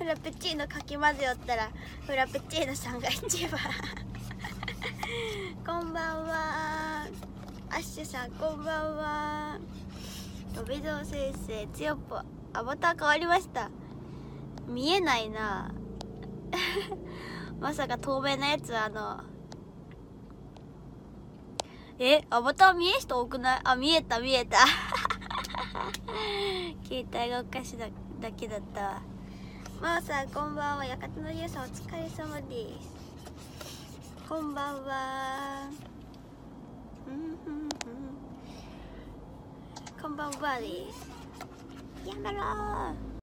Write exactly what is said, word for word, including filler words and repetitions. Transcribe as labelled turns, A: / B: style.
A: フラペチーノかき混ぜよったらフラペチーノさんが一番こんばんはアッシュさん、こんばんは。おべぞう先生、つよっぽアバター変わりました。見えないなまさか透明なやつ、あのえアバター見えん人多くない？あ、見えた見えた携帯がおかしいだけだったわ。まおさん、こんばんは。館のゆうさん、お疲れ様です。こんばんは。うんうんうん、こんばんはです。やめろー。